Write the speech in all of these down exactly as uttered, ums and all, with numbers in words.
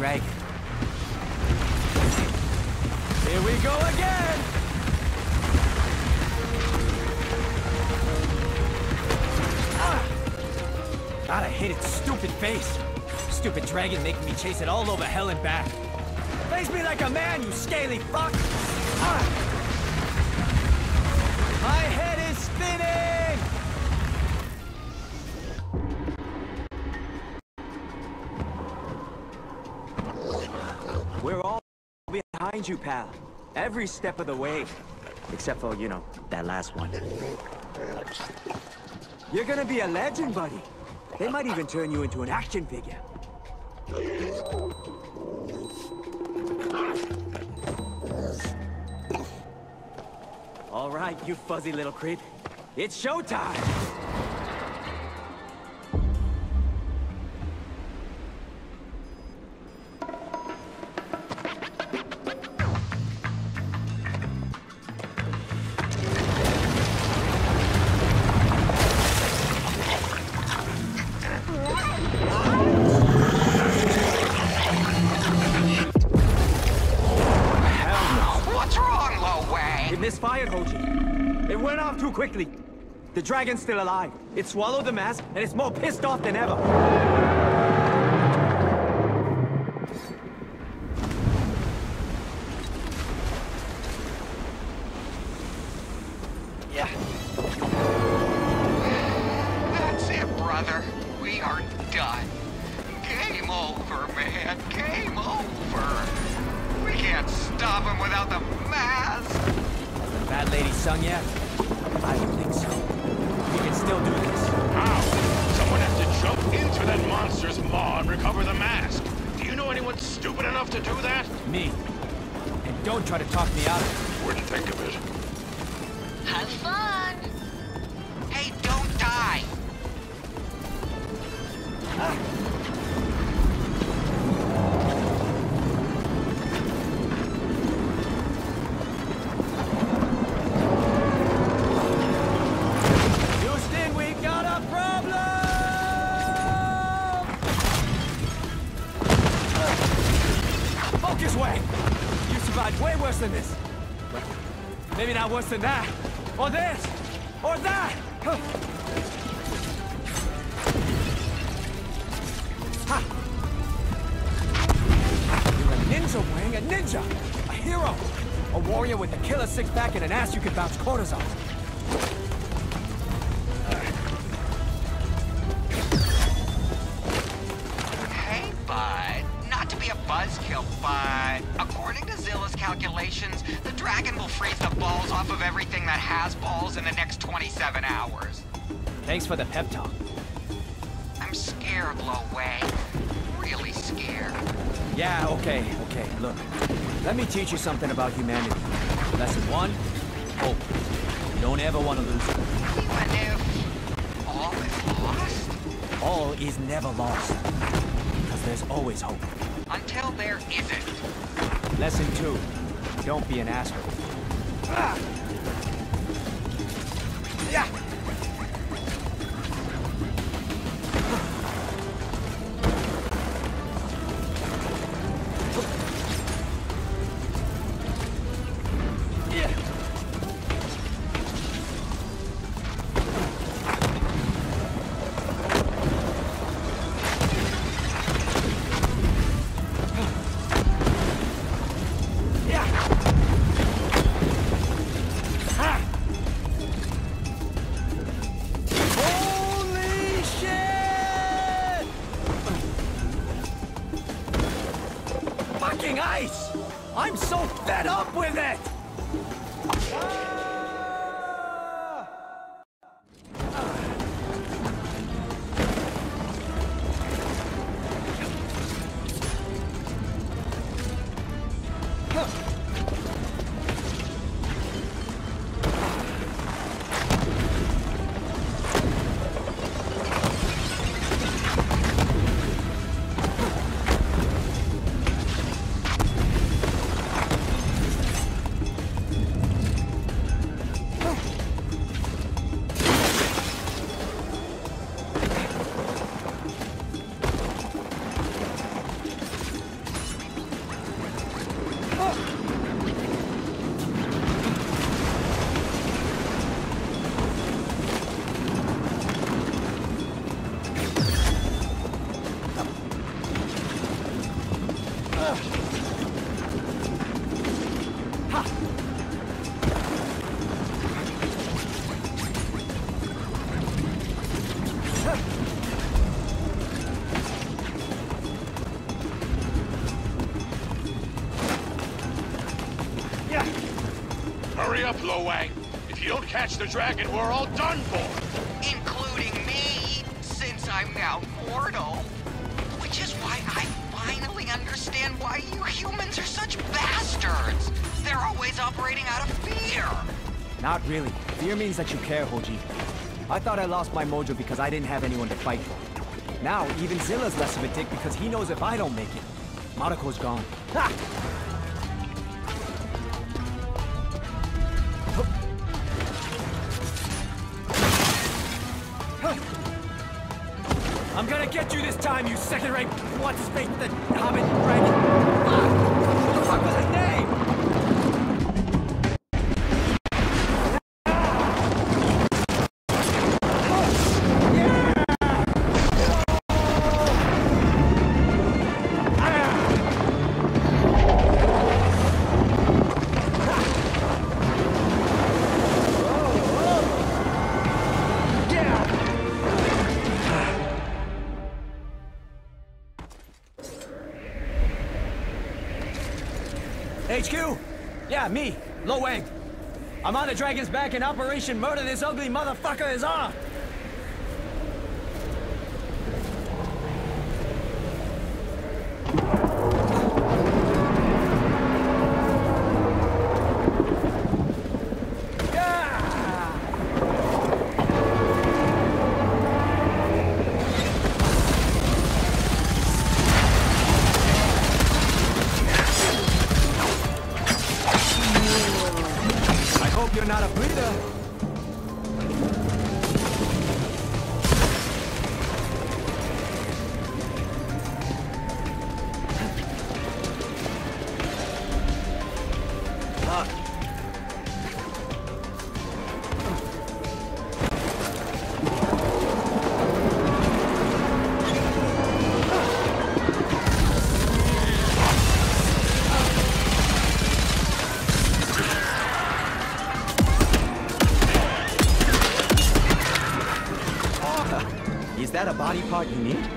dragon. Here we go again! Ah! God, I hate its stupid face. Stupid dragon making me chase it all over hell and back. Face me like a man, you scaly fuck! Ah! My head is spinning! We're all behind you, pal. Every step of the way. Except for, you know, that last one. You're gonna be a legend, buddy. They might even turn you into an action figure. All right, you fuzzy little creep. It's showtime! Misfired, Hoji. It went off too quickly. The dragon's still alive. It swallowed the mask, and it's more pissed off than ever. Yeah. That's it, brother. We are done. Game over, man. Game over. We can't stop him without the mask. Bad lady sung yet? I don't think so. We can still do this. How? Someone has to jump into that monster's maw and recover the mask. Do you know anyone stupid enough to do that? Me. And don't try to talk me out of it. Wouldn't think of it. Have fun. Hey, don't die. Ah. Way. You survived way worse than this. Well, maybe not worse than that. Or this. Or that. Huh. Ha. You're a ninja, Wang. A ninja. A hero. A warrior with a killer six-pack and an ass you can bounce quarters on. Hey, bud. Not to be a buzzkill, but according to Zilla's calculations, the dragon will freeze the balls off of everything that has balls in the next twenty-seven hours. Thanks for the pep talk. I'm scared, Lo Wei. Really scared. Yeah, okay, okay. Look, let me teach you something about humanity. Lesson one, hope. You don't ever want to lose it. Even if all is lost? All is never lost. Because there's always hope. Until there isn't. Lesson two, don't be an asshole. Ah. Yeah. Ice! I'm so fed up with it! Hurry up, Lo Wang. If you don't catch the dragon, we're all done for. Including me, since I'm now mortal. Which is why I finally understand why you humans are such bastards. They're always operating out of fear. Not really. Fear means that you care, Hoji. I thought I lost my mojo because I didn't have anyone to fight for. Now, even Zilla's less of a dick because he knows if I don't make it, Maruko's gone. Ha! I'm gonna get you this time, you second-rate what's-his-face, the Hobbit dragon. Fuck! What the fuck was his name? H Q? Yeah, me, Lo Wang. I'm on the Dragon's back and Operation Murder This Ugly Motherfucker is on! You're not a breeder. Ah. Is that a body part you need?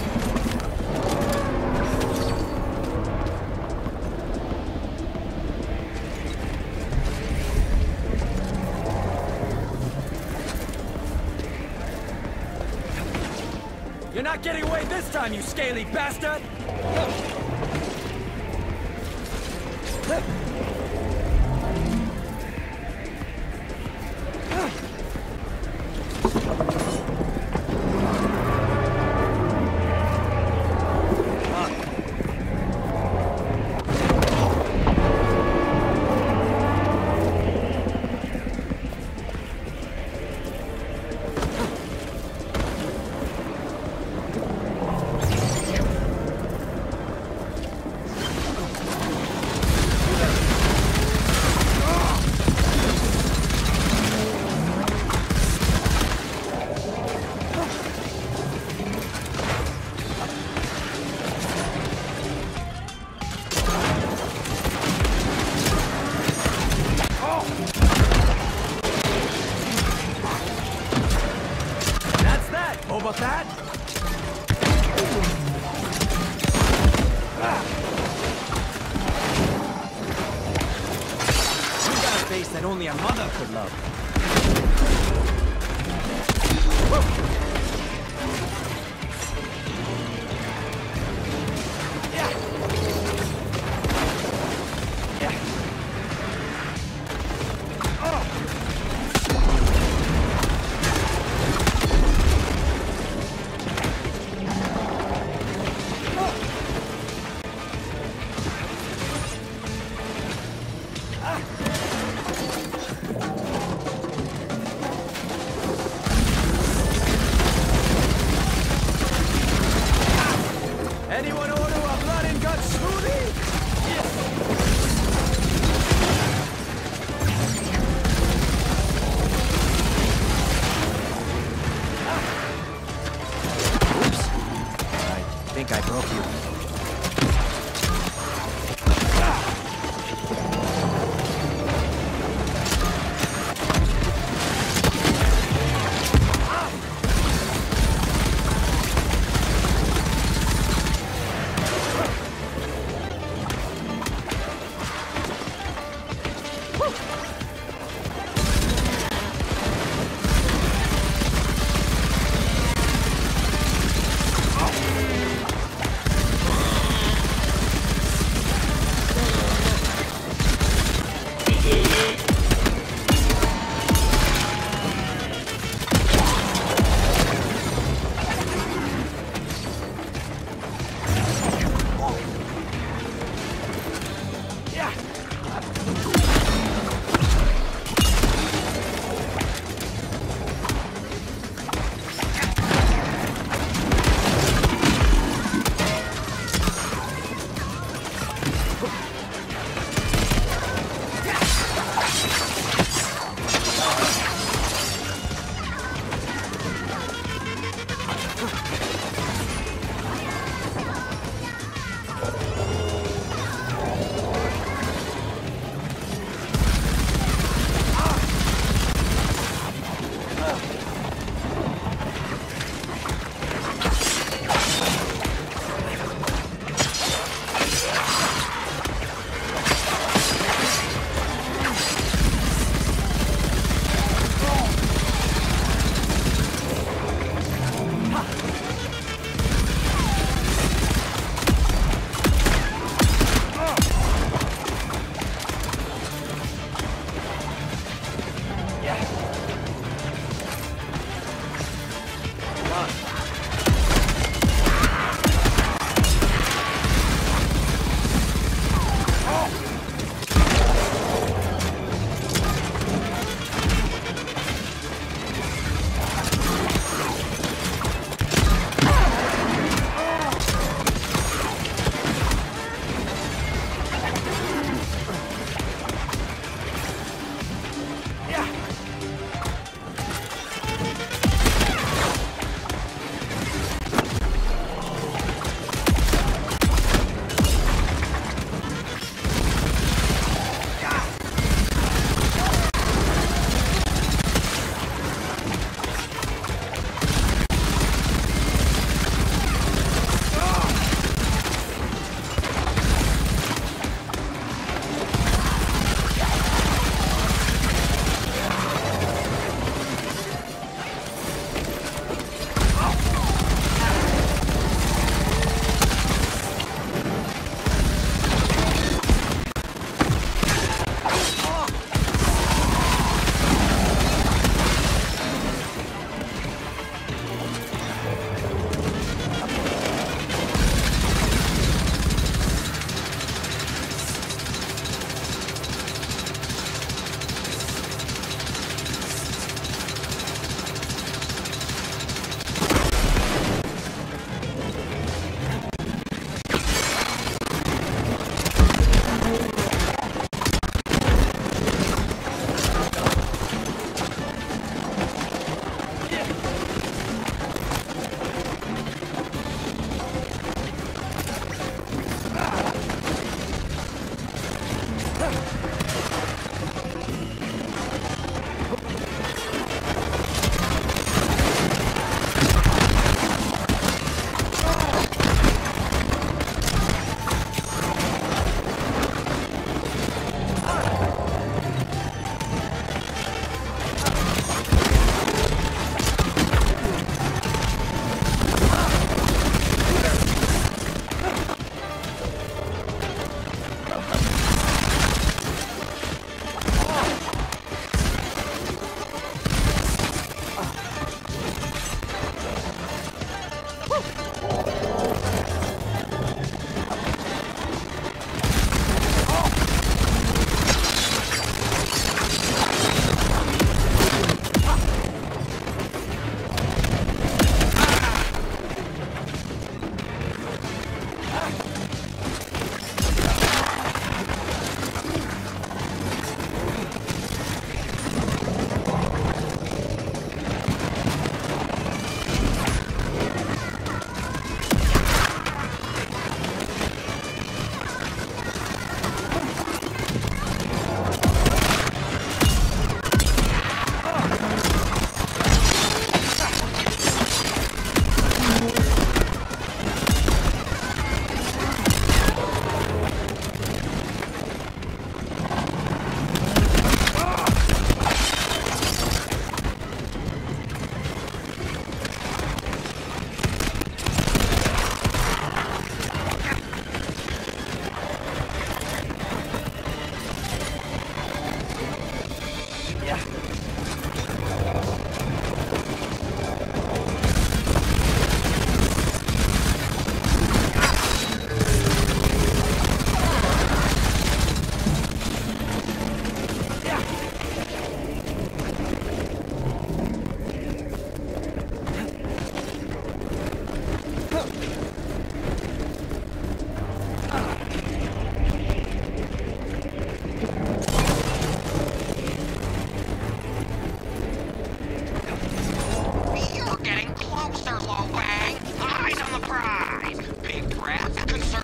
You're not getting away this time, you scaly bastard! About that? Ah. You got a face that only a mother could love. Woo. Yeah. Yeah. Oh. Anyone order a blood and guts smoothie? Yes. Ah. Oops. I think I broke you.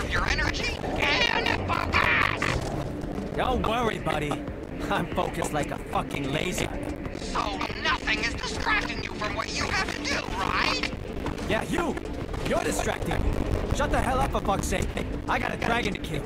conserve your energy and focus! Don't worry, buddy. I'm focused like a fucking laser. So nothing is distracting you from what you have to do, right? Yeah, you! You're distracting me. Shut the hell up for fuck's sake. I got a dragon to kill.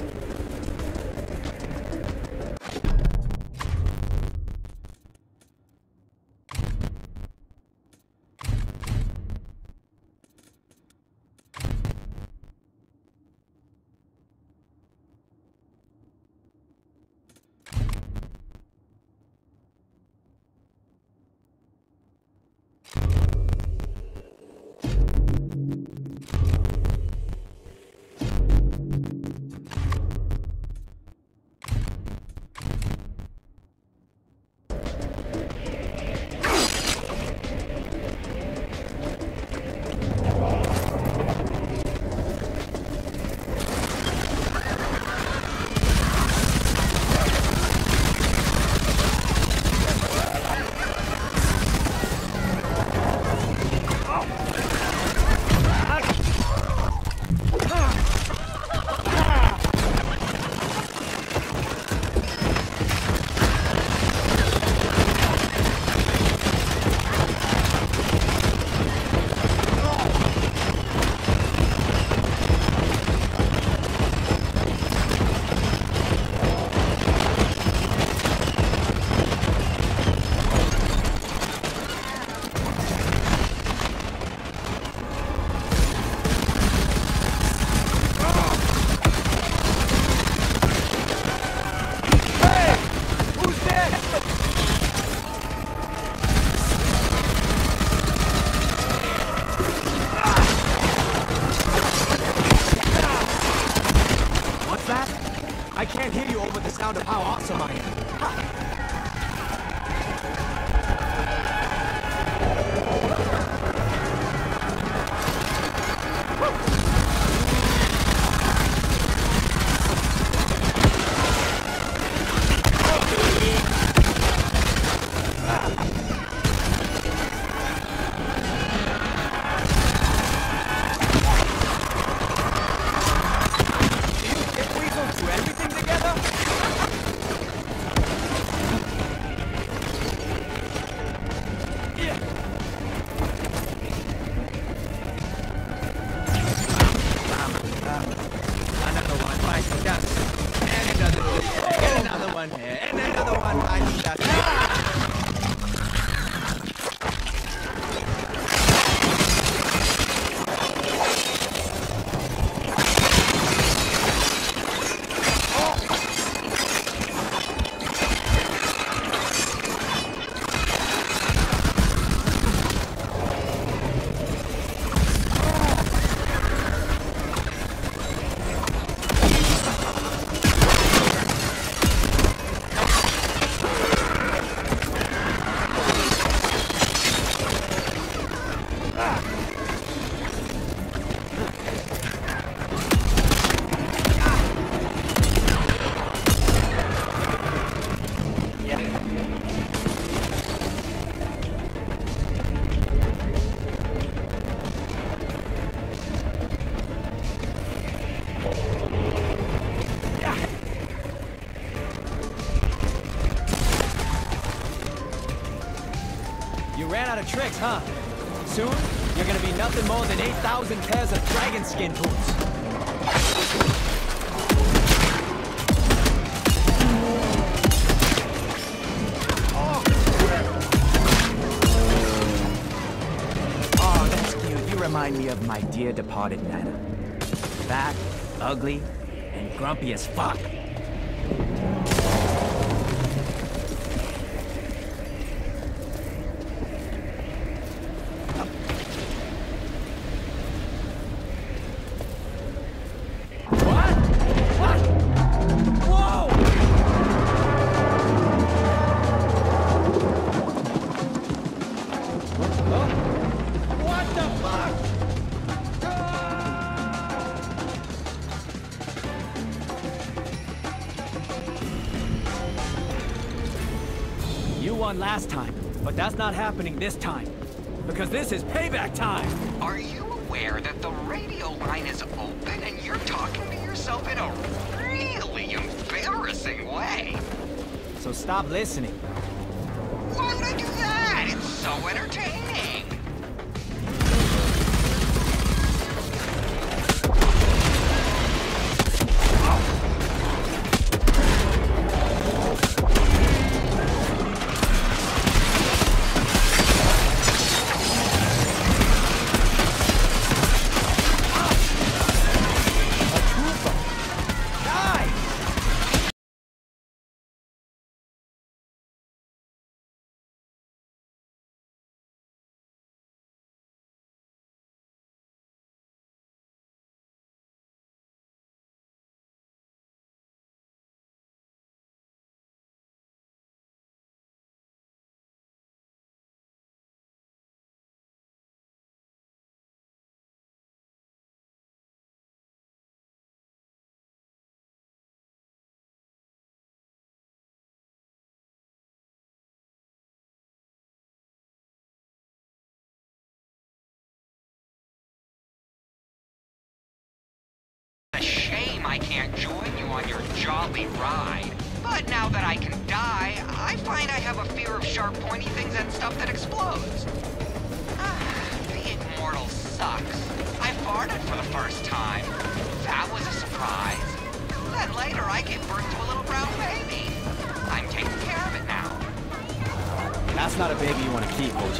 I can't hear you over the sound of how awesome I am. Ha! You ran out of tricks, huh? Soon, you're gonna be nothing more than eight thousand pairs of dragon skin boots. Oh, that's cute. You remind me of my dear departed Nana. Fat, ugly, and grumpy as fuck. You won last time, but that's not happening this time. Because this is payback time! Are you aware that the radio line is open and you're talking to yourself in a really embarrassing way. So stop listening. Why would I do that? It's so entertaining. A shame I can't join you on your jolly ride. But now that I can die, I find I have a fear of sharp pointy things and stuff that explodes. Ah, being mortal sucks. I farted for the first time. That was a surprise. Then later I gave birth to a little brown baby. I'm taking care of it now. That's not a baby you want to keep, O G.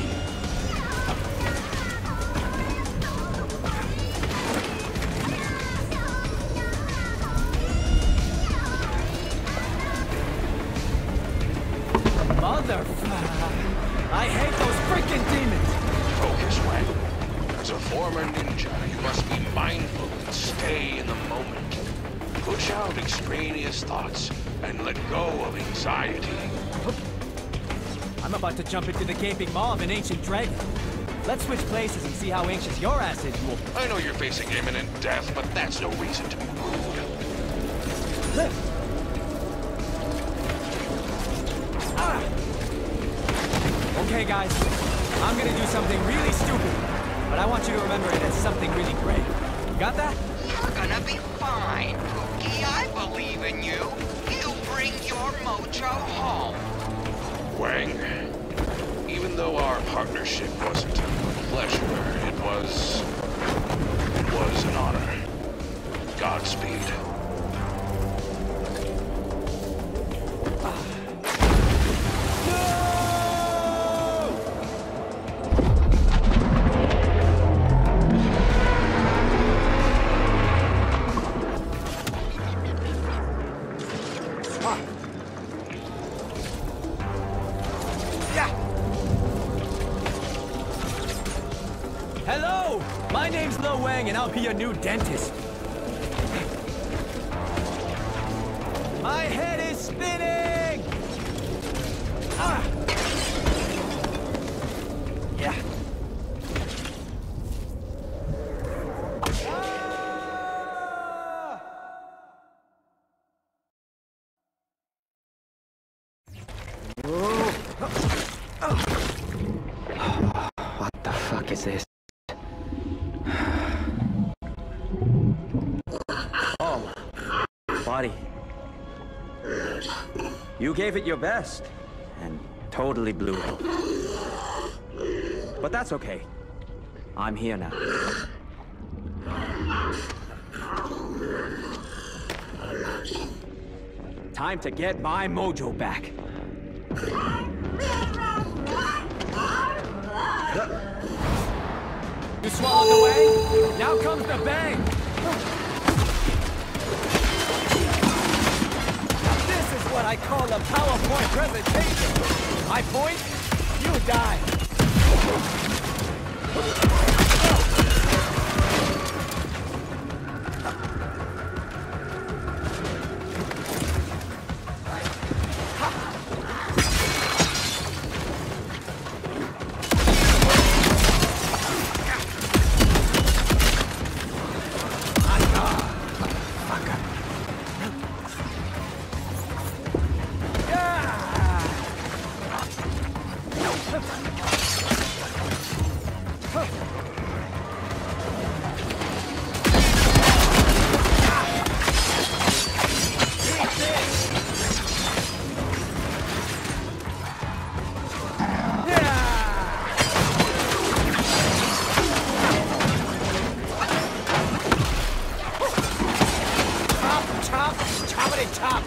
Motherfucker! I hate those freaking demons! Focus, Wang. As a former ninja, you must be mindful and stay in the moment. Push out extraneous thoughts and let go of anxiety. I'm about to jump into the gaping maw of an ancient dragon. Let's switch places and see how anxious your ass is, Wolf. I know you're facing imminent death, but that's no reason to be rude. Ah! Okay, guys. I'm gonna do something really stupid, but I want you to remember it as something really great. You got that? You're gonna be fine, Pookie. I believe in you. You bring your mojo home. Wang, even though our partnership wasn't a pleasure, it was... it was an honor. Godspeed. Hello! My name's Lo Wang, and I'll be your new dentist. My head is spinning! Ah! Yeah. Ah! What the fuck is this? Oh, buddy. You gave it your best, and totally blew it. But that's okay. I'm here now. Time to get my mojo back. You swallowed the way? Now comes the bang! This is what I call a PowerPoint presentation! My point? You die! Huh. Somebody top!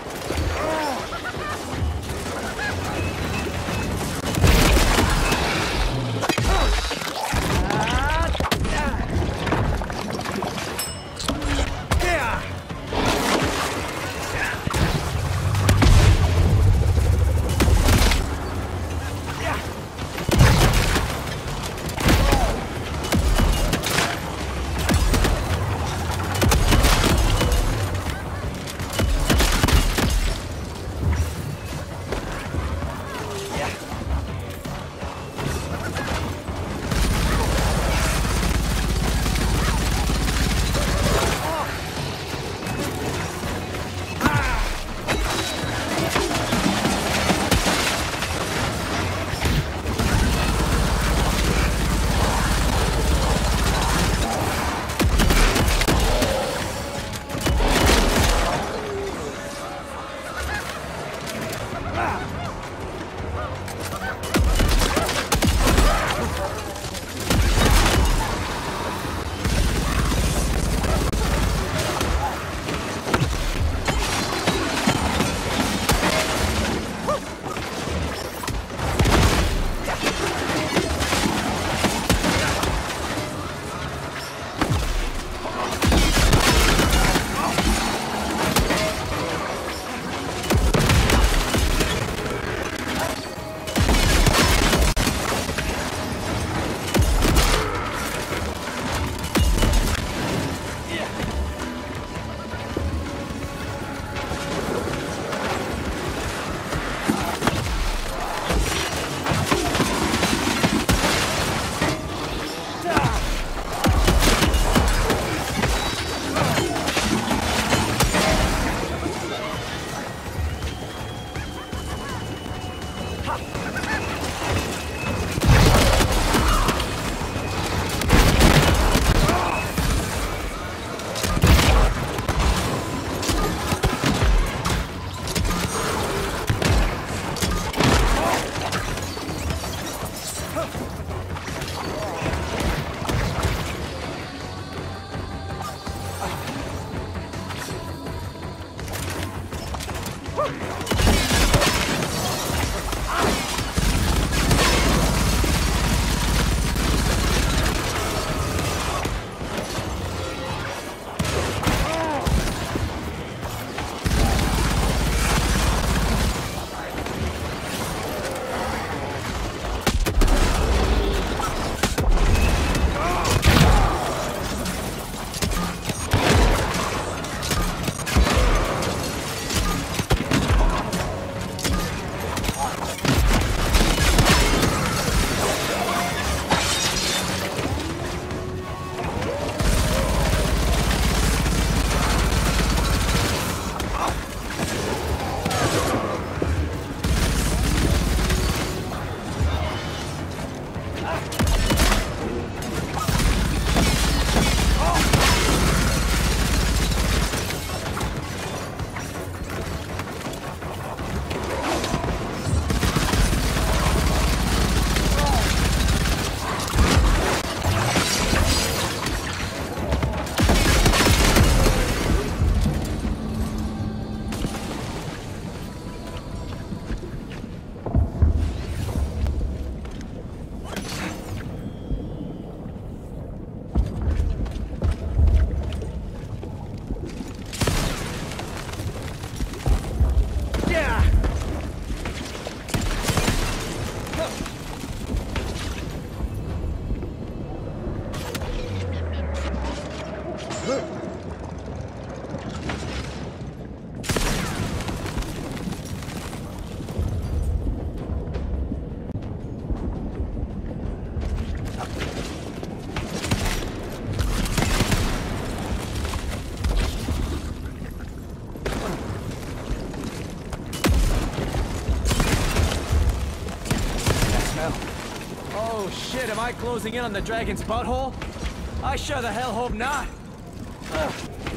Oh shit, am I closing in on the dragon's butthole? I sure the hell hope not. Ugh.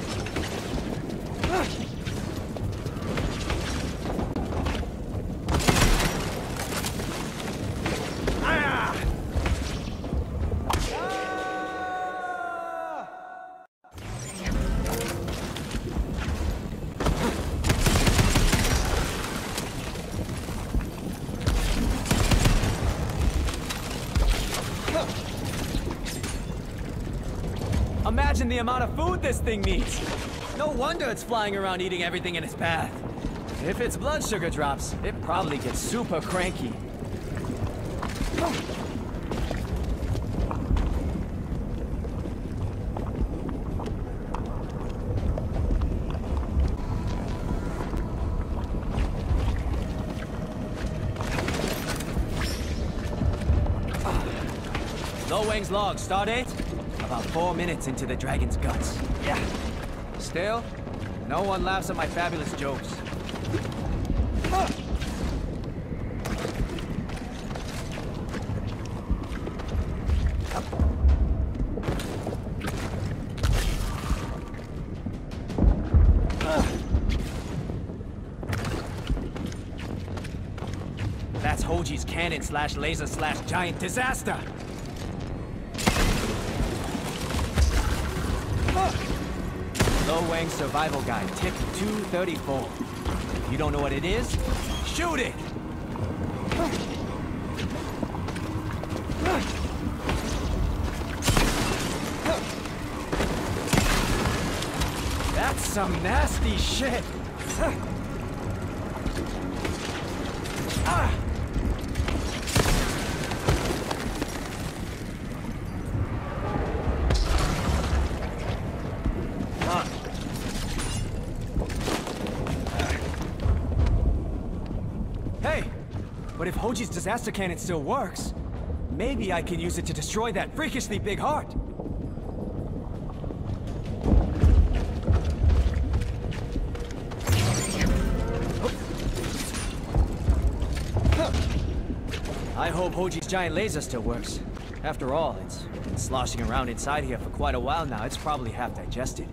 Ugh. the amount of food this thing needs. No wonder it's flying around eating everything in its path. If its blood sugar drops, it probably gets super cranky. Lo Wang's log, stardate? About four minutes into the dragon's guts. Yeah. Still, no one laughs at my fabulous jokes. Ah. That's Hoji's cannon slash laser slash giant disaster! Lo Wang's survival guide, tip two thirty-four. If you don't know what it is, shoot it! That's some nasty shit! Ah! Hey! But if Hoji's disaster cannon still works, maybe I can use it to destroy that freakishly big heart! I hope Hoji's giant laser still works. After all, it's been sloshing around inside here for quite a while now. It's probably half digested.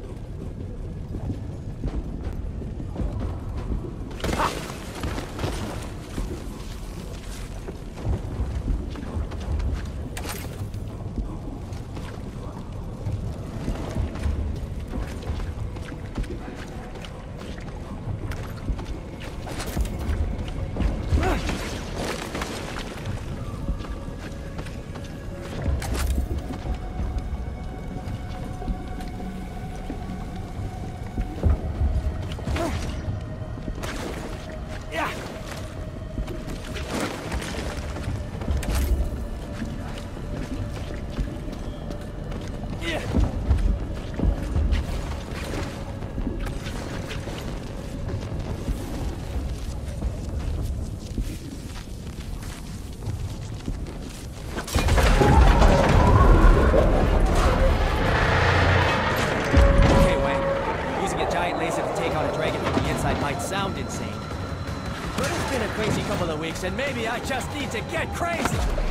Sound insane. But it's been a crazy couple of weeks, and maybe I just need to get crazy!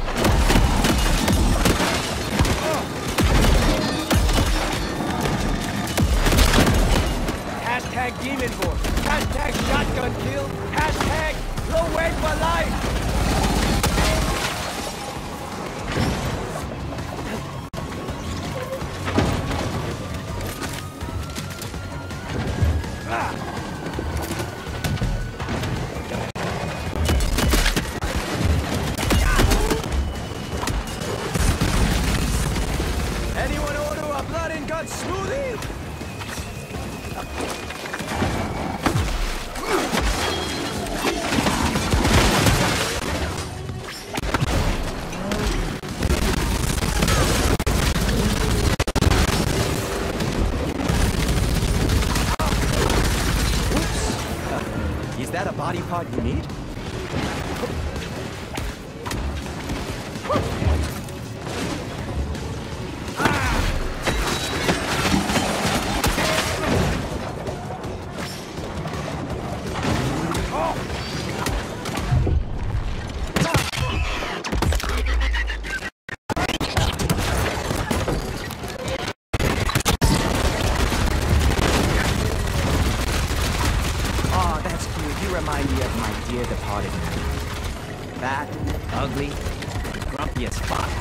Oh. Hashtag Demon Force, hashtag Shotgun Kill, hashtag Lo Wang for life! Smoothie! Oops. Is that a body part you need? Remind me of my dear departed man. Fat, ugly, grumpy as fuck.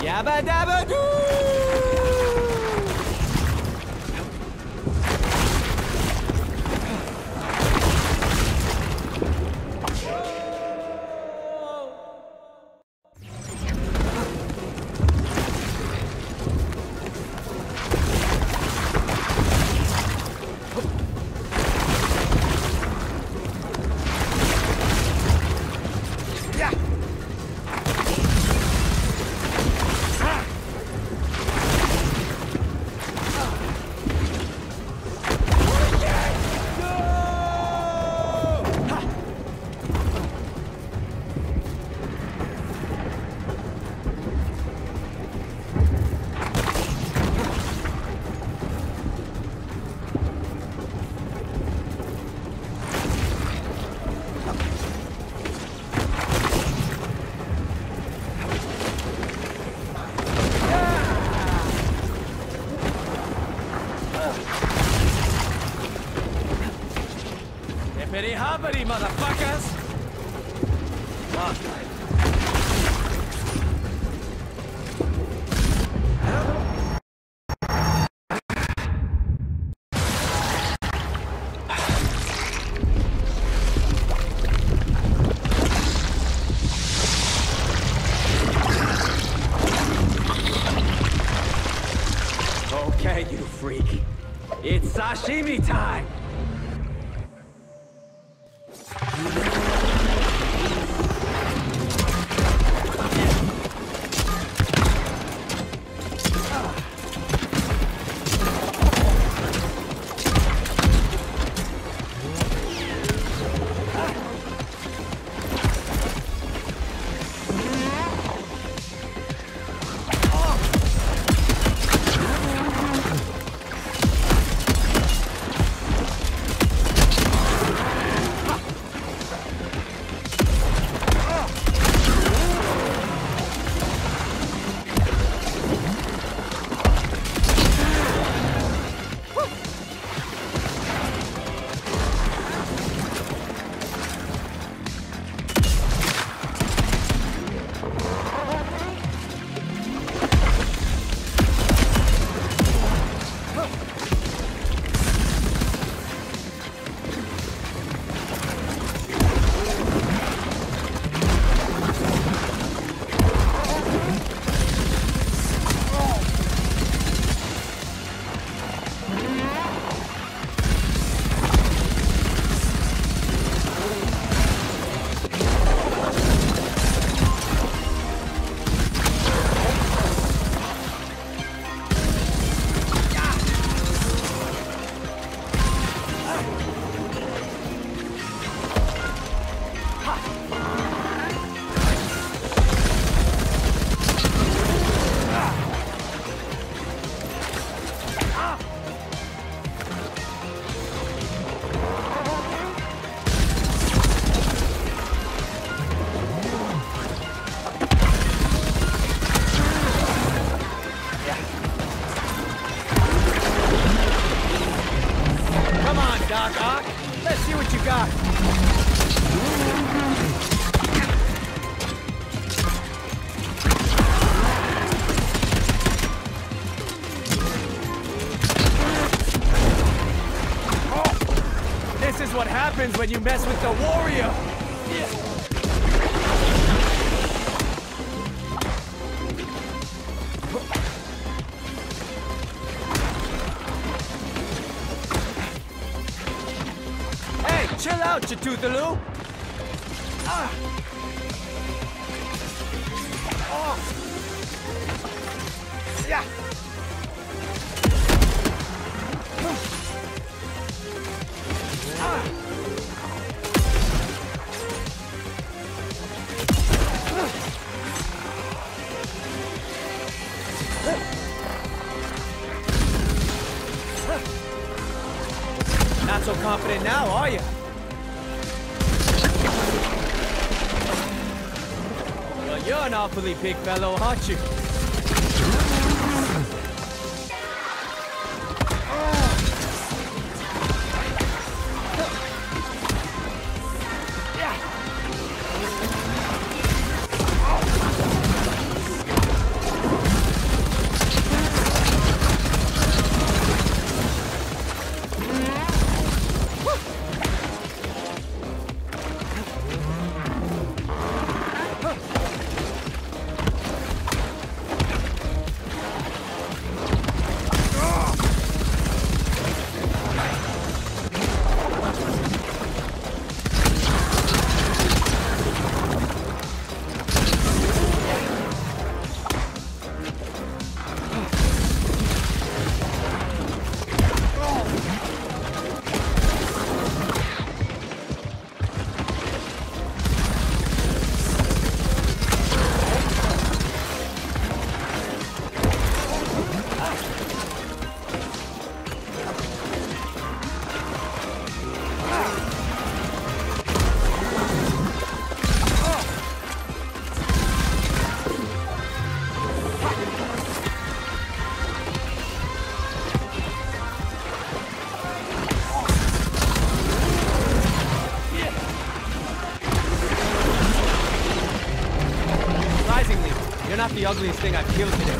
Yabba dabba doo! Hippity hoppity, motherfuckers! Okay, you freak. It's sashimi time! Doc Ock. Let's see what you got. Oh, this is what happens when you mess with the warrior. Yeah. Chill out, Chituthalu! Ah! Oh! Yeah! Ah! Not so confident now, are you? You're an awfully big fellow, aren't you? You're not the ugliest thing I've killed today.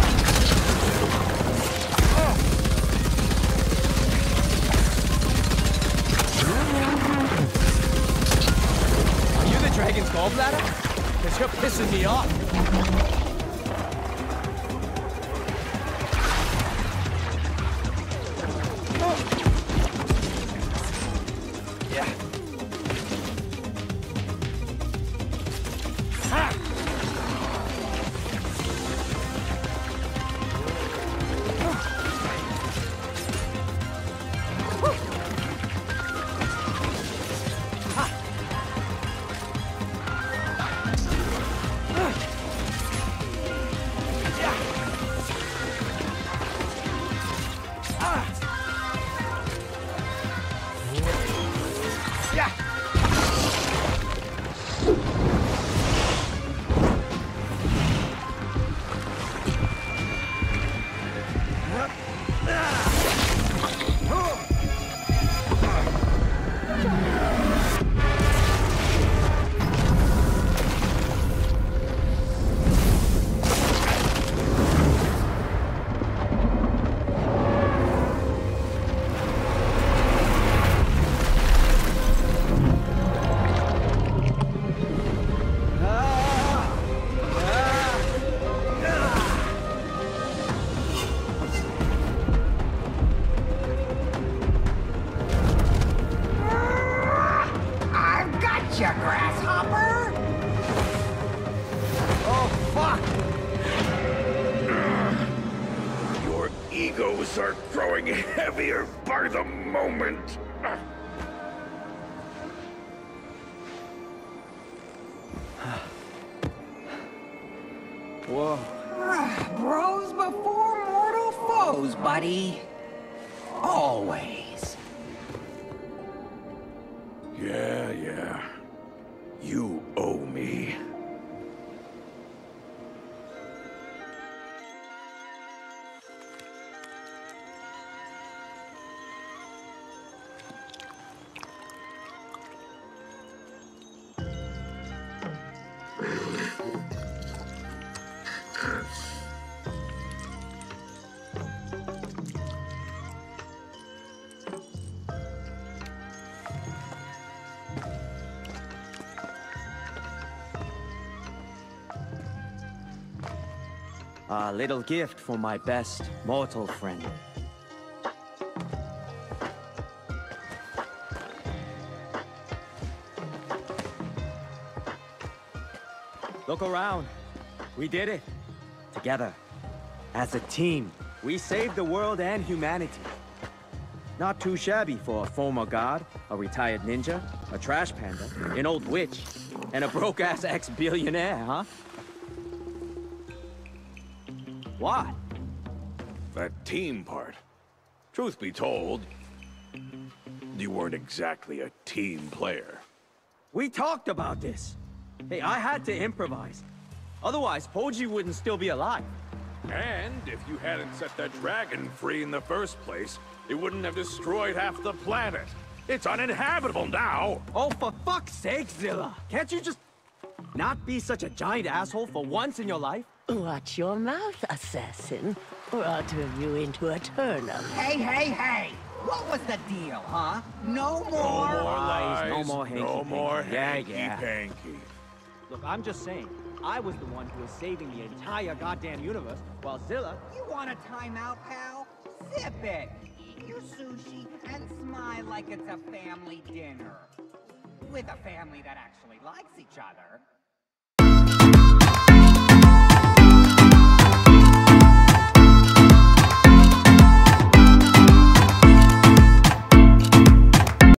Are you the dragon's gallbladder? Because you're pissing me off. Egos are growing heavier by the moment. Whoa. Bros before mortal foes, buddy. Always. Yeah, yeah. You owe me. A little gift for my best mortal friend. Look around. We did it. Together. As a team. We saved the world and humanity. Not too shabby for a former god, a retired ninja, a trash panda, an old witch, and a broke-ass ex-billionaire, huh? What? That team part. Truth be told, you weren't exactly a team player. We talked about this. Hey, I had to improvise. Otherwise, Poji wouldn't still be alive. And if you hadn't set that dragon free in the first place, it wouldn't have destroyed half the planet. It's uninhabitable now. Oh, for fuck's sake, Zilla. Can't you just not be such a giant asshole for once in your life? Watch your mouth, assassin, or I'll turn you into a turnip. Hey, hey, hey! What was the deal, huh? No more... No more lies, lies, no more no hanky-panky. more Yeah, yeah. hanky-panky. Look, I'm just saying, I was the one who was saving the entire goddamn universe, while Zilla... You want a timeout, pal? Sip it! Eat your sushi and smile like it's a family dinner. With a family that actually likes each other.